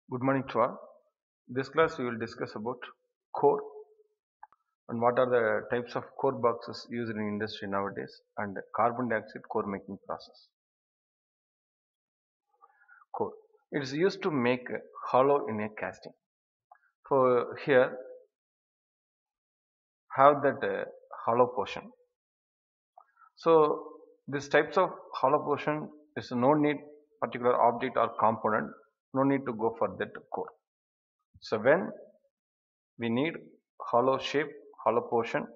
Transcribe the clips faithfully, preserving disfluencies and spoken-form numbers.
Good morning to all. This class we will discuss about core and what are the types of core boxes used in industry nowadays and carbon dioxide core making process. Core. It is used to make a hollow in a casting. So here have that uh, hollow portion. So these types of hollow portion is no need particular object or component, no need to go for that core. So when we need hollow shape, hollow portion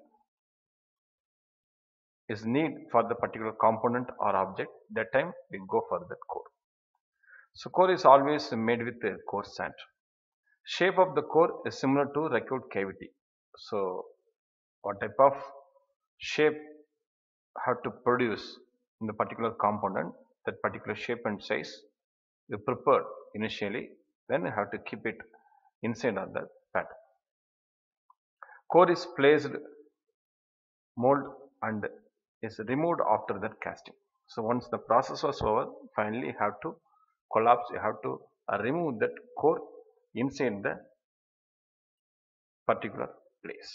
is need for the particular component or object, that time we go for that core. So core is always made with a core sand. Shape of the core is similar to recurved cavity. So what type of shape have to produce in the particular component, that particular shape and size we prepared initially, then you have to keep it inside of the pattern. Core is placed mold and is removed after that casting. So once the process was over, finally you have to collapse, you have to uh, remove that core inside the particular place.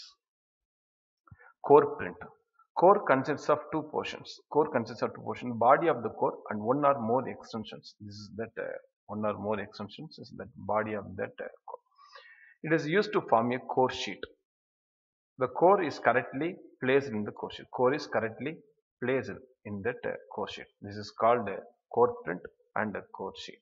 Core print. Core consists of two portions. Core consists of two portions, body of the core and one or more extensions. This is that uh, one or more extensions is that body of that uh, core. It is used to form a core sheet. The core is correctly placed in the core sheet. Core is correctly placed in that uh, core sheet. This is called a core print and a core sheet.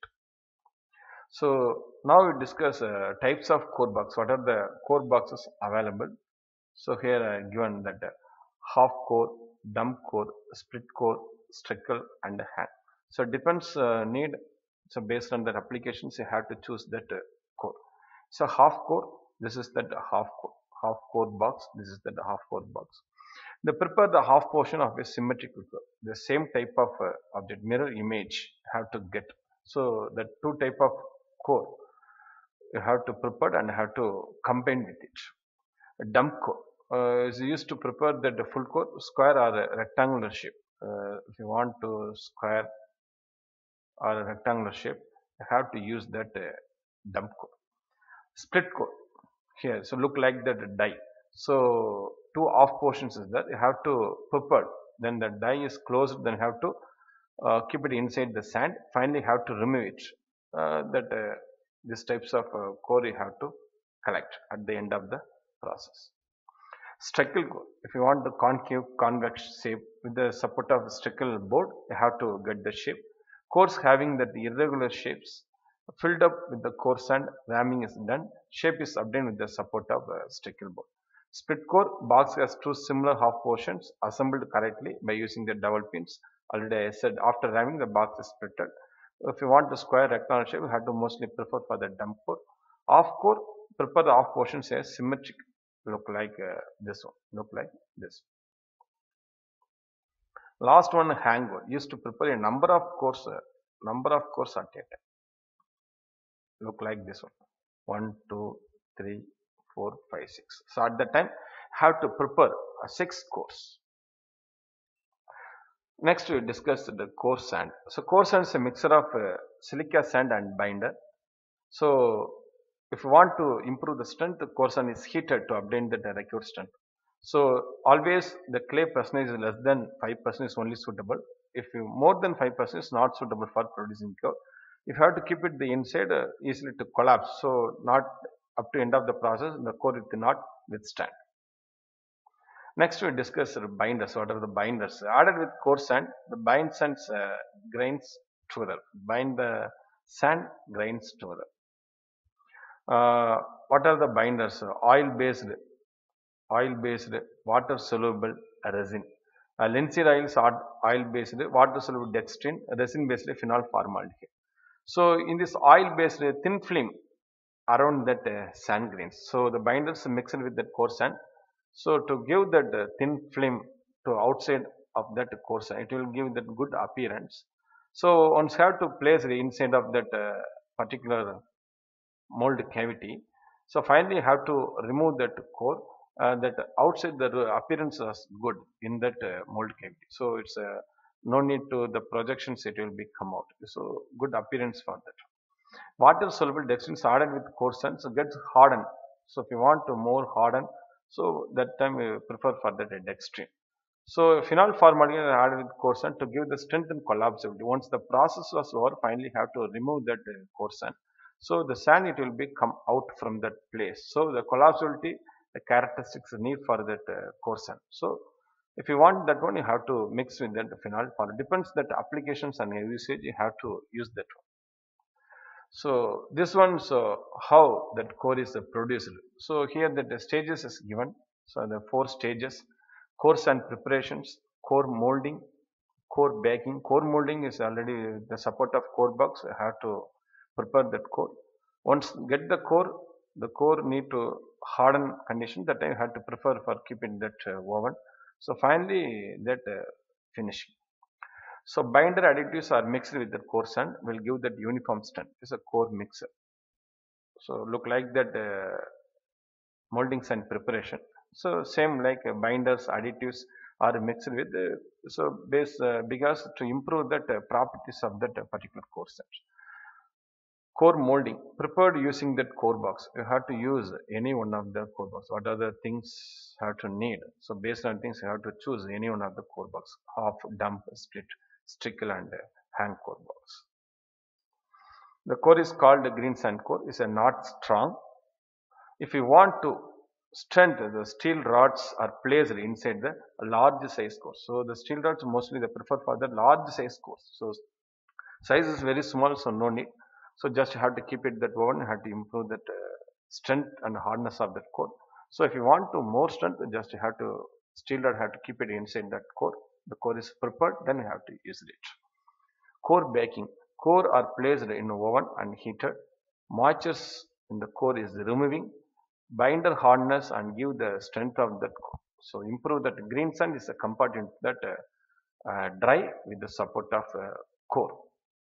So now we discuss uh, types of core box. What are the core boxes available? So here uh, given that uh, half core, dump core, split core, strickle and hand. So it depends uh, need. So based on that applications, you have to choose that uh, core. So half core, this is that half core, half core box. This is that half core box. They prepare the half portion of a symmetrical curve. The same type of uh, object mirror image have to get. So the two type of core you have to prepare and have to combine with it. A dump core uh, is used to prepare that the full core square or a rectangular shape. Uh, if you want to square or a rectangular shape, you have to use that uh, dump core. Split core here, so look like that die. So two off portions is there. You have to prepare. Then the die is closed. Then you have to uh, keep it inside the sand. Finally, have to remove it. Uh, that uh, these types of uh, core you have to collect at the end of the process. Strickle core. If you want the concave convex shape with the support of strickle board, you have to get the shape. Cores having that irregular shapes filled up with the core sand, ramming is done. Shape is obtained with the support of a strickle board. Split core box has two similar half portions assembled correctly by using the double pins. Already I said after ramming the box is splitted. If you want the square rectangular shape, you have to mostly prefer for the dump core. Off core, prepare the off portions as symmetric. Look like uh, this one. Look like this. Last one hang core used to prepare a number of cores. Uh, number of cores at a time. Look like this one. One, two, three, four, five, six. So at that time, have to prepare a six cores. Next, we discuss the core sand. So core sand is a mixture of uh, silica sand and binder. So if you want to improve the strength, the core sand is heated to obtain the required strength. So always the clay percentage is less than five percent is only suitable. If you more than five percent is not suitable for producing core. If you have to keep it the inside uh, easily to collapse, so not up to end of the process, the core will not withstand. Next we discuss binders. What are the binders? Added with core sand, the bind sands uh, grains together. Bind the sand grains together. Uh, what are the binders? Oil based, oil based, water soluble resin. Uh, linseed oils are oil based, water soluble dextrin, resin based phenol formaldehyde. So in this oil based thin film around that uh, sand grains. So the binders mixed with that core sand. So to give that uh, thin film to outside of that core sand, it will give that good appearance. So once you have to place the inside of that uh, particular mold cavity. So finally you have to remove that core. Uh, that outside the appearance is good in that uh, mold cavity. So it's uh, no need to the projections, it will be come out. So good appearance for that. Water soluble dextrin is added with coarsen, so gets hardened. So if you want to more harden, so that time we prefer for that dextrin. So phenol formaldehyde is added with coarsen to give the strength and collapsibility. Once the process was over, finally have to remove that uh, coarsen. So the sand it will be come out from that place. So the collapsibility, the characteristics need for that uh, coarsen. So if you want that one, you have to mix with that phenol. For depends that applications and usage, you have to use that one. So this one, so how that core is uh, produced. So here that the stages is given. So the four stages: core sand preparations, core molding, core baking. Core molding is already the support of core box. I have to prepare that core. Once get the core, the core need to harden condition. That I have to prefer for keeping that uh, oven. So finally that uh, finishing. So binder additives are mixed with the core sand will give that uniform strength. It's a core mixer. So look like that uh, molding sand preparation. So same like uh, binders additives are mixed with uh, so base uh, because to improve that uh, properties of that uh, particular core sand. Core molding prepared using that core box. You have to use any one of the core box. What are the things have to need? So based on things you have to choose any one of the core box. Half, dump, split, trickle and uh, hang core box. The core is called the green sand core. It's a not strong. If you want to strengthen, the steel rods are placed inside the large size core. So the steel rods mostly they prefer for the large size cores. So size is very small, so no need. So just have to keep it that one, have to improve that uh, strength and hardness of that core. So if you want to more strength, just you have to steel rod have to keep it inside that core. The core is prepared, then you have to use it. Core baking. Core are placed in oven and heated. Moisture in the core is removing. Binder hardness and give the strength of that core. So improve that green sand is a component that uh, uh, dry with the support of uh, core.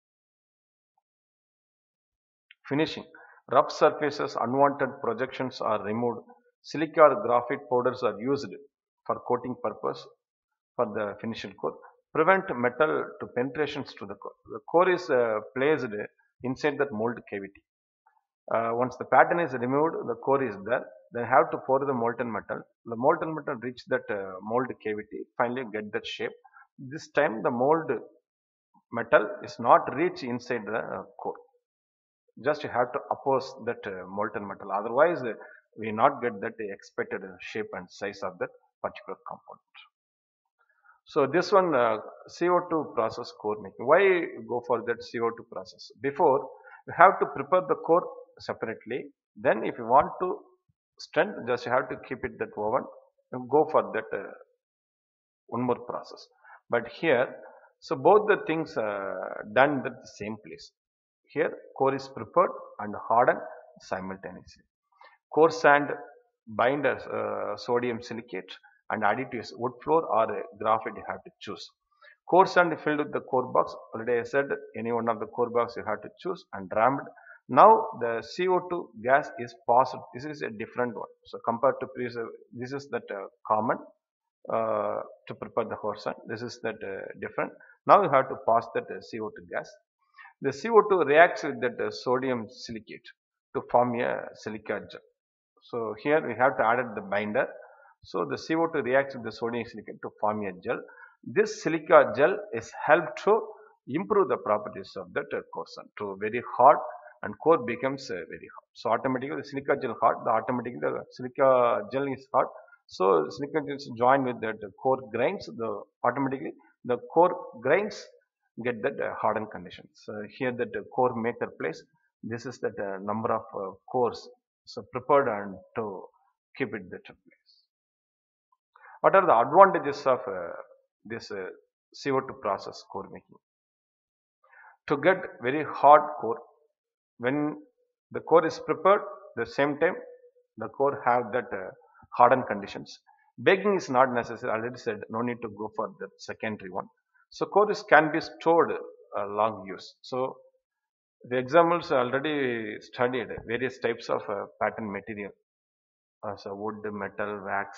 Finishing. Rough surfaces, unwanted projections are removed. Silica or graphite powders are used for coating purpose for the finishing core. Prevent metal to penetrations to the core. The core is uh, placed inside that mold cavity. Uh, once the pattern is removed, the core is there. Then have to pour the molten metal. The molten metal reach that uh, mold cavity. Finally get that shape. This time the mold metal is not reach inside the uh, core. Just you have to oppose that uh, molten metal. Otherwise, uh, we not get that expected shape and size of that particular component. So this one uh, C O two process core making. Why go for that C O two process? Before you have to prepare the core separately. Then if you want to strength, just you have to keep it that oven and go for that uh, one more process. But here, so both the things uh, done at the same place. Here core is prepared and hardened simultaneously. Core sand binders, uh, sodium silicate and additives, wood floor or graphite you have to choose. Core sand filled with the core box. Already I said any one of the core box you have to choose and rammed. Now the C O two gas is passed. This is a different one. So compared to previous, this is that uh, common uh, to prepare the core sand. This is that uh, different. Now you have to pass that uh, C O two gas. The C O two reacts with that uh, sodium silicate to form a silica gel. So here we have to add the binder. So the C O two reacts with the sodium silicate to form a gel. This silica gel is helped to improve the properties of that uh, core sand to very hard and core becomes uh, very hard. So automatically the silica gel hard, the automatically the silica gel is hard. So silica gel is joined with that uh, core grains. The automatically the core grains get that uh, hardened conditions. So here that uh, core maker place. This is that uh, number of uh, cores so prepared and to keep it that place. What are the advantages of uh, this uh, C O two process core making? To get very hard core, when the core is prepared, the same time the core have that uh, hardened conditions. Baking is not necessary. I already said no need to go for the secondary one. So core is can be stored uh, long use. So the examples already studied various types of uh, pattern material as uh, wood, metal, wax.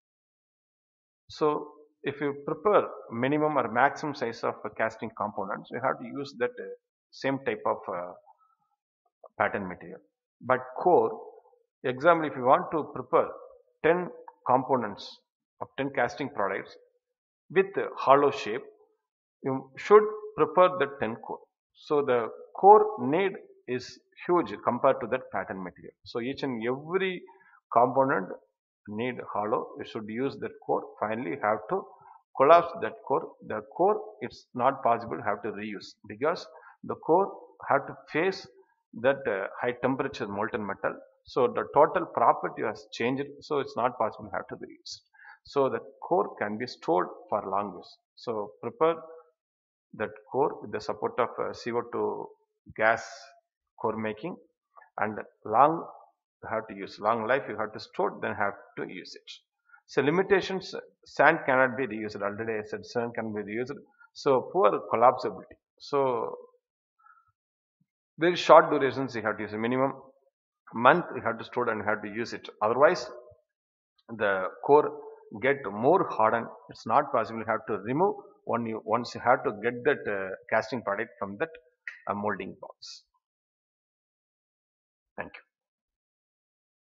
So if you prepare minimum or maximum size of uh, casting components, you have to use that uh, same type of uh, pattern material. But core, example, if you want to prepare ten components of ten casting products with a hollow shape, you should prepare the ten core. So the core need is huge compared to that pattern material. So each and every component need hollow. You should use that core. Finally, you have to collapse that core. The core, it's not possible have to reuse, because the core have to face that uh, high temperature molten metal. So the total property has changed. So it's not possible have to reuse. So the core can be stored for long use. So prepare that core with the support of uh, C O two gas core making, and long you have to use, long life you have to store, then have to use it. So limitations, sand cannot be reused. Already I said sand can be reused. So poor collapsibility. So very short durations you have to use. A minimum month you have to store and you have to use it. Otherwise the core get more hardened. It's not possible. You have to remove when you once you have to get that uh, casting product from that uh, molding box. Thank you.